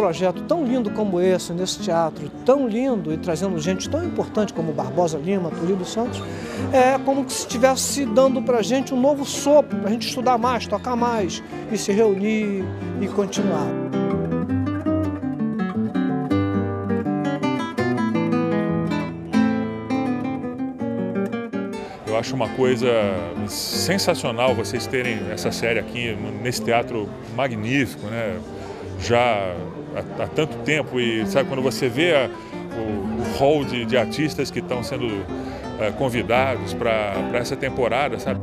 projeto tão lindo como esse, nesse teatro tão lindo e trazendo gente tão importante como Barbosa Lima, Turíbio Santos, é como se estivesse dando para a gente um novo sopro, para a gente estudar mais, tocar mais e se reunir e continuar. Eu acho uma coisa sensacional vocês terem essa série aqui nesse teatro magnífico, né? Já há tanto tempo, e sabe, quando você vê o hall de artistas que estão sendo convidados para essa temporada, sabe?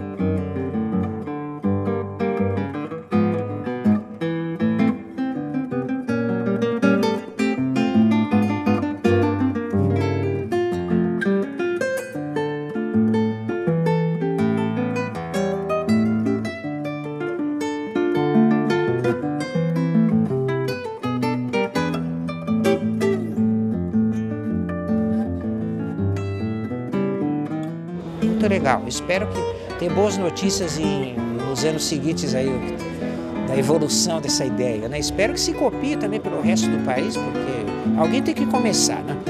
Muito legal. Espero que ter boas notícias nos anos seguintes aí da evolução dessa ideia, né? Espero que se copie também pelo resto do país, porque alguém tem que começar, né?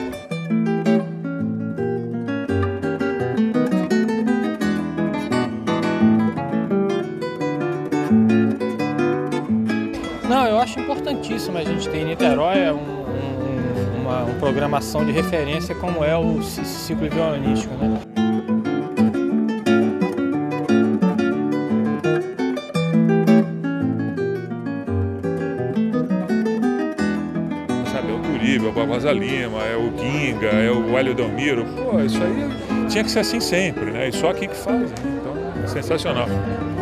Não, eu acho importantíssimo a gente ter em Niterói uma programação de referência como é o ciclo violonístico, né? Sabe, é o Turíbio, é o Barbosa Lima, é o Ginga, é o Hélio Delmiro. Pô, isso aí tinha que ser assim sempre, né? E só aqui que fazem. Então, é sensacional.